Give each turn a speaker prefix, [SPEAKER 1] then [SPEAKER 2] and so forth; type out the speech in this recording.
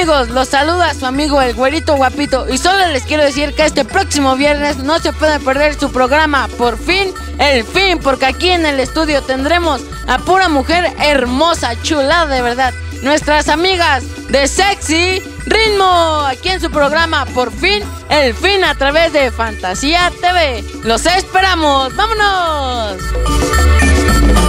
[SPEAKER 1] amigos? Los saluda su amigo el güerito guapito. Y solo les quiero decir que este próximo viernes no se pueden perder su programa Por Fin, el Fin, porque aquí en el estudio tendremos a pura mujer hermosa, chulada de verdad. Nuestras amigas de Sexy Ritmo, aquí en su programa Por Fin, el Fin, a través de Fantasía TV. ¡Los esperamos! ¡Vámonos!